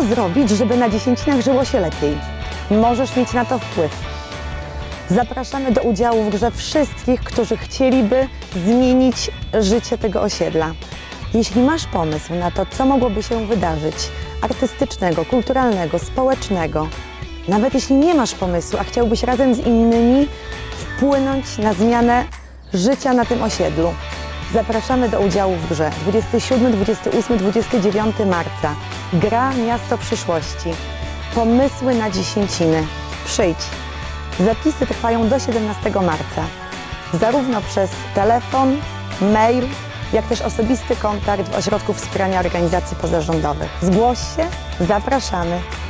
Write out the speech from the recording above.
zrobić, żeby na Dziesięcinach żyło się lepiej? Możesz mieć na to wpływ. Zapraszamy do udziału w grze wszystkich, którzy chcieliby zmienić życie tego osiedla. Jeśli masz pomysł na to, co mogłoby się wydarzyć, artystycznego, kulturalnego, społecznego, nawet jeśli nie masz pomysłu, a chciałbyś razem z innymi wpłynąć na zmianę życia na tym osiedlu, zapraszamy do udziału w grze 27, 28, 29 marca. Gra Miasto Przyszłości. Pomysły na Dziesięciny. Przyjdź. Zapisy trwają do 17 marca. Zarówno przez telefon, mail, jak też osobisty kontakt w Ośrodku Wspierania Organizacji Pozarządowych. Zgłoś się, zapraszamy.